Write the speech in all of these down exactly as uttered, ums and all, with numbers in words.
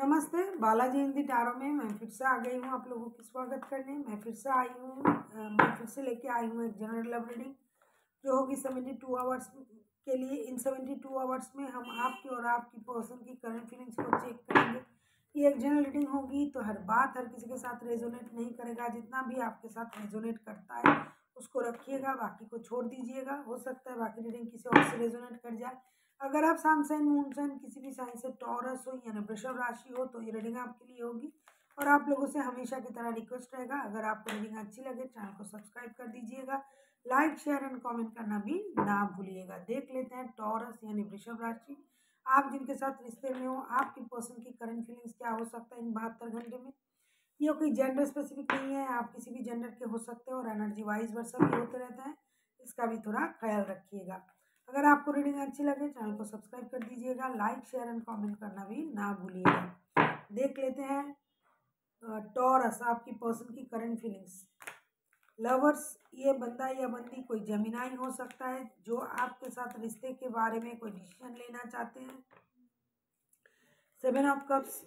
नमस्ते, बालाजी हिंदी टारो में मैं फिर से आ गई हूँ आप लोगों की स्वागत करने। मैं फिर से आई हूँ मैं फिर से लेके आई हूँ एक जनरल लव रीडिंग जो होगी सेवेंटी टू आवर्स के लिए। इन सेवेंटी टू आवर्स में हम आपकी और आपकी पर्सन की करंट फीलिंग्स को चेक करेंगे। ये एक जनरल रीडिंग होगी तो हर बात हर किसी के साथ रेजोनेट नहीं करेगा। जितना भी आपके साथ रेजोनेट करता है उसको रखिएगा, बाकी को छोड़ दीजिएगा। हो सकता है बाकी रीडिंग किसी और से रेजोनेट कर जाए। अगर आप सन साइन मून साइन किसी भी साइन से टॉरस हो यानी वृषभ राशि हो तो ये रीडिंग आपके लिए होगी। और आप लोगों से हमेशा की तरह रिक्वेस्ट रहेगा, अगर आपको रीडिंग अच्छी लगे चैनल को सब्सक्राइब कर दीजिएगा, लाइक शेयर एंड कमेंट करना भी ना भूलिएगा। देख लेते हैं टॉरस यानी वृषभ राशि, आप जिनके साथ रिश्ते में हो आपकी पर्सन की करंट फीलिंग्स क्या हो सकता है इन बहत्तर घंटे में। ये कोई जेंडर स्पेसिफिक नहीं है, आप किसी भी जेंडर के हो सकते हो और एनर्जी वाइज वर्षा भी होते रहता है, इसका भी थोड़ा ख्याल रखिएगा। अगर आपको रीडिंग अच्छी लगे चैनल को सब्सक्राइब कर दीजिएगा, लाइक शेयर एंड कमेंट करना भी ना भूलिएगा। देख लेते हैं टॉरस आपकी पर्सन की करंट फीलिंग्स। लवर्स, ये बंदा या बंदी कोई जेमिनाई हो सकता है जो आपके साथ रिश्ते के बारे में कोई डिसीजन लेना चाहते हैं। Seven of cups,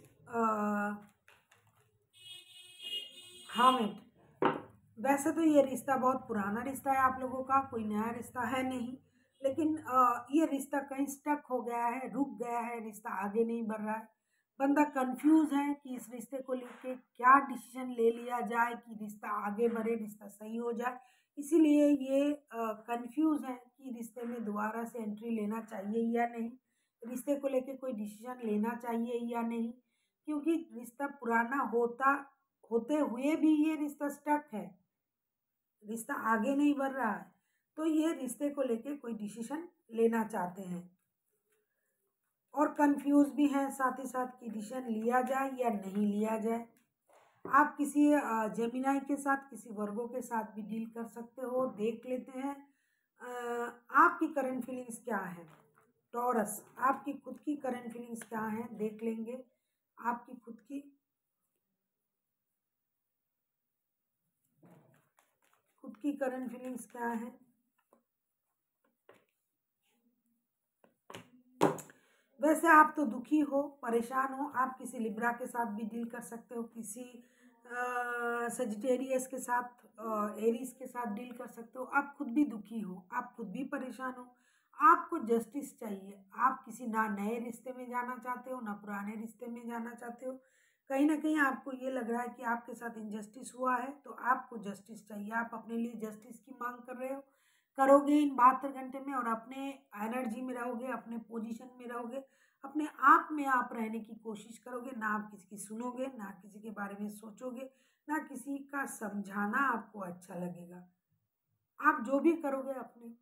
hermit. वैसे तो ये रिश्ता बहुत पुराना रिश्ता है आप लोगों का, कोई नया रिश्ता है नहीं, लेकिन आ, ये रिश्ता कहीं स्टक हो गया है, रुक गया है, रिश्ता आगे नहीं बढ़ रहा है। बंदा कंफ्यूज है कि इस रिश्ते को लेके क्या डिसीजन ले लिया जाए कि रिश्ता आगे बढ़े, रिश्ता सही हो जाए। इसीलिए ये कंफ्यूज है कि रिश्ते में दोबारा से एंट्री लेना चाहिए या नहीं, रिश्ते को लेके कोई डिसीजन लेना चाहिए या नहीं, क्योंकि रिश्ता पुराना होता होते हुए भी ये रिश्ता स्टक है, रिश्ता आगे नहीं बढ़ रहा है। तो ये रिश्ते को लेके कोई डिसीजन लेना चाहते हैं और कंफ्यूज भी हैं साथ ही साथ कि डिसीजन लिया जाए या नहीं लिया जाए। आप किसी जेमिनाई के साथ, किसी वर्गों के साथ भी डील कर सकते हो। देख लेते हैं आपकी करंट फीलिंग्स क्या है। टॉरस, आपकी खुद की करंट फीलिंग्स क्या है, देख लेंगे आपकी खुद की खुद की करंट फीलिंग्स क्या है। वैसे आप तो दुखी हो, परेशान हो, आप किसी लिब्रा के साथ भी डील कर सकते हो, किसी सजिटेरियस के साथ, एरीज के साथ डील कर सकते हो। आप खुद भी दुखी हो, आप खुद भी परेशान हो, आपको जस्टिस चाहिए। आप किसी ना नए रिश्ते में जाना चाहते हो ना पुराने रिश्ते में जाना चाहते हो। कहीं ना कहीं आपको ये लग रहा है कि आपके साथ इनजस्टिस हुआ है तो आपको जस्टिस चाहिए। आप अपने लिए जस्टिस की मांग कर रहे हो, करोगे इन बहत्तर घंटे में और अपने एनर्जी में रहोगे, अपने पोजीशन में रहोगे, अपने आप में आप रहने की कोशिश करोगे। ना आप किसी की सुनोगे, ना किसी के बारे में सोचोगे, ना किसी का समझाना आपको अच्छा लगेगा। आप जो भी करोगे अपने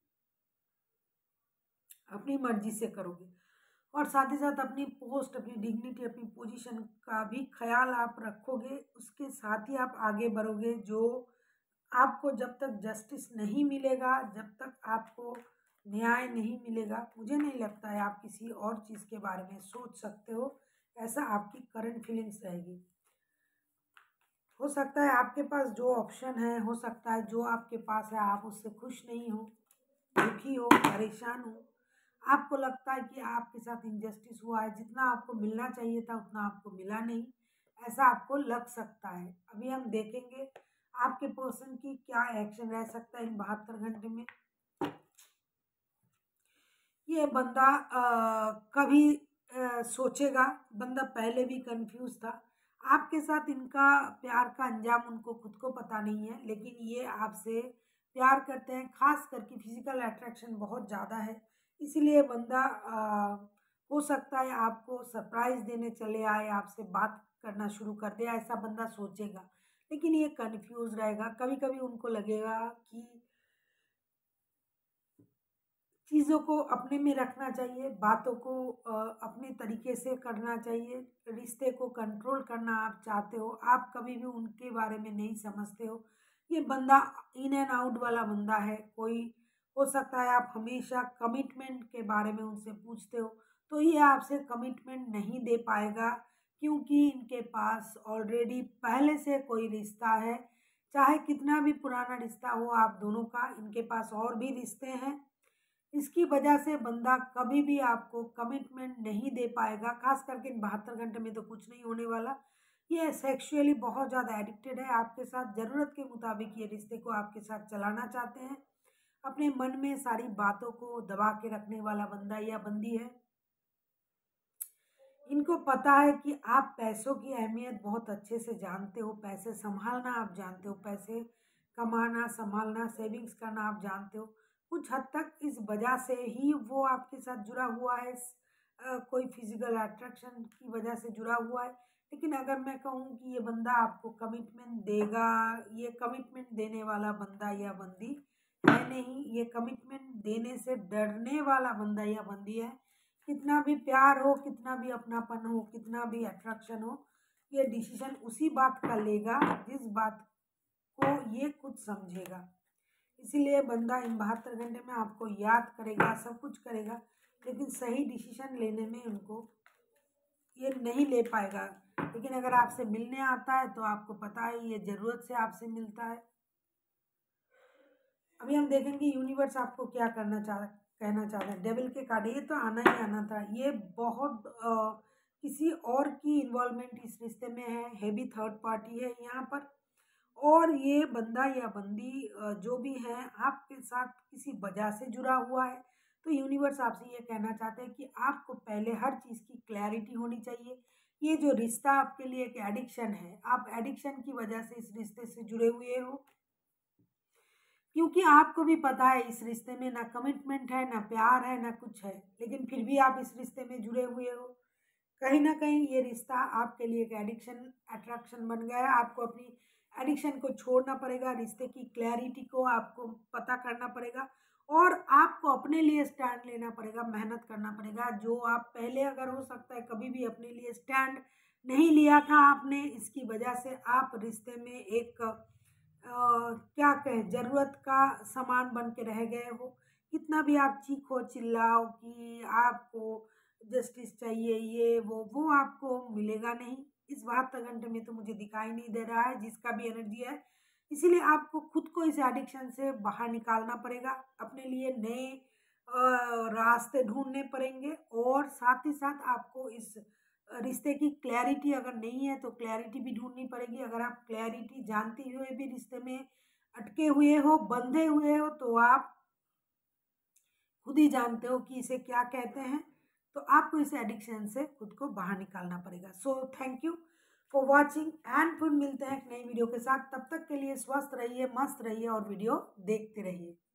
अपनी मर्जी से करोगे और साथ ही साथ अपनी पोस्ट, अपनी डिग्निटी, अपनी पोजीशन का भी ख्याल आप रखोगे। उसके साथ ही आप आगे बढ़ोगे। जो आपको जब तक जस्टिस नहीं मिलेगा, जब तक आपको न्याय नहीं मिलेगा, मुझे नहीं लगता है आप किसी और चीज़ के बारे में सोच सकते हो। ऐसा आपकी करंट फीलिंग्स रहेगी। हो सकता है आपके पास जो ऑप्शन है, हो सकता है जो आपके पास है आप उससे खुश नहीं हो, दुखी हो, परेशान हो। आपको लगता है कि आपके साथ इनजस्टिस हुआ है, जितना आपको मिलना चाहिए था उतना आपको मिला नहीं, ऐसा आपको लग सकता है। अभी हम देखेंगे आपके पर्सन की क्या एक्शन रह सकता है इन बहत्तर घंटे में। ये बंदा आ, कभी आ, सोचेगा, बंदा पहले भी कंफ्यूज था। आपके साथ इनका प्यार का अंजाम उनको खुद को पता नहीं है, लेकिन ये आपसे प्यार करते हैं। खास करके फिजिकल अट्रैक्शन बहुत ज़्यादा है, इसीलिए बंदा आ, हो सकता है आपको सरप्राइज देने चले आए, आपसे बात करना शुरू कर दे, ऐसा बंदा सोचेगा। लेकिन ये कंफ्यूज रहेगा। कभी कभी उनको लगेगा कि चीज़ों को अपने में रखना चाहिए, बातों को अपने तरीके से करना चाहिए, रिश्ते को कंट्रोल करना आप चाहते हो, आप कभी भी उनके बारे में नहीं समझते हो। ये बंदा इन एंड आउट वाला बंदा है। कोई हो सकता है आप हमेशा कमिटमेंट के बारे में उनसे पूछते हो तो ये आपसे कमिटमेंट नहीं दे पाएगा, क्योंकि इनके पास ऑलरेडी पहले से कोई रिश्ता है। चाहे कितना भी पुराना रिश्ता हो आप दोनों का, इनके पास और भी रिश्ते हैं। इसकी वजह से बंदा कभी भी आपको कमिटमेंट नहीं दे पाएगा। खास करके इन बहत्तर घंटे में तो कुछ नहीं होने वाला। ये सेक्सुअली बहुत ज़्यादा एडिक्टेड है आपके साथ, ज़रूरत के मुताबिक ये रिश्ते को आपके साथ चलाना चाहते हैं। अपने मन में सारी बातों को दबा के रखने वाला बंदा या बंदी है। इनको पता है कि आप पैसों की अहमियत बहुत अच्छे से जानते हो, पैसे संभालना आप जानते हो, पैसे कमाना, संभालना, सेविंग्स करना आप जानते हो। कुछ हद तक इस वजह से ही वो आपके साथ जुड़ा हुआ है, अ, कोई फिजिकल अट्रैक्शन की वजह से जुड़ा हुआ है। लेकिन अगर मैं कहूँ कि ये बंदा आपको कमिटमेंट देगा, ये कमिटमेंट देने वाला बंदा या बंदी है नहीं, ये कमिटमेंट देने से डरने वाला बंदा या बंदी है। कितना भी प्यार हो, कितना भी अपनापन हो, कितना भी अट्रैक्शन हो, ये डिसीजन उसी बात का लेगा जिस बात को ये खुद समझेगा। इसीलिए बंदा इन बहत्तर घंटे में आपको याद करेगा, सब कुछ करेगा, लेकिन सही डिसीजन लेने में उनको ये नहीं ले पाएगा। लेकिन अगर आपसे मिलने आता है तो आपको पता है ये ज़रूरत से आपसे मिलता है। अभी हम देखेंगे यूनिवर्स आपको क्या करना चाह कहना चाहता है। डेविल के कार्ड, ये तो आना ही आना था। ये बहुत आ, किसी और की इन्वॉल्वमेंट इस रिश्ते में है, हैवी थर्ड पार्टी है यहाँ पर। और ये बंदा या बंदी अ, जो भी है आपके साथ किसी वजह से जुड़ा हुआ है। तो यूनिवर्स आपसे ये कहना चाहते हैं कि आपको पहले हर चीज़ की क्लैरिटी होनी चाहिए। ये जो रिश्ता आपके लिए एक एडिक्शन है, आप एडिक्शन की वजह से इस रिश्ते से जुड़े हुए हो, क्योंकि आपको भी पता है इस रिश्ते में ना कमिटमेंट है, ना प्यार है, ना कुछ है, लेकिन फिर भी आप इस रिश्ते में जुड़े हुए हो। कहीं ना कहीं ये रिश्ता आपके लिए एक एडिक्शन अट्रैक्शन बन गया है। आपको अपनी एडिक्शन को छोड़ना पड़ेगा, रिश्ते की क्लैरिटी को आपको पता करना पड़ेगा और आपको अपने लिए स्टैंड लेना पड़ेगा, मेहनत करना पड़ेगा। जो आप पहले अगर हो सकता है कभी भी अपने लिए स्टैंड नहीं लिया था आपने, इसकी वजह से आप रिश्ते में एक अ, क्या कहें, ज़रूरत का सामान बन के रह गए हो। कितना भी आप चीखो चिल्लाओ कि आपको जस्टिस चाहिए, ये वो वो आपको मिलेगा नहीं। इस बहत्तर घंटे में तो मुझे दिखाई नहीं दे रहा है जिसका भी एनर्जी है। इसीलिए आपको खुद को इस एडिक्शन से बाहर निकालना पड़ेगा, अपने लिए नए अ, रास्ते ढूंढने पड़ेंगे और साथ ही साथ आपको इस रिश्ते की क्लैरिटी अगर नहीं है तो क्लैरिटी भी ढूंढनी पड़ेगी। अगर आप क्लैरिटी जानते हुए भी रिश्ते में अटके हुए हो, बंधे हुए हो, तो आप खुद ही जानते हो कि इसे क्या कहते हैं। तो आपको इस एडिक्शन से खुद को बाहर निकालना पड़ेगा। So thank you for watching and फिर मिलते हैं एक नई वीडियो के साथ। तब तक के लिए स्वस्थ रहिए, मस्त रहिए और वीडियो देखते रहिए।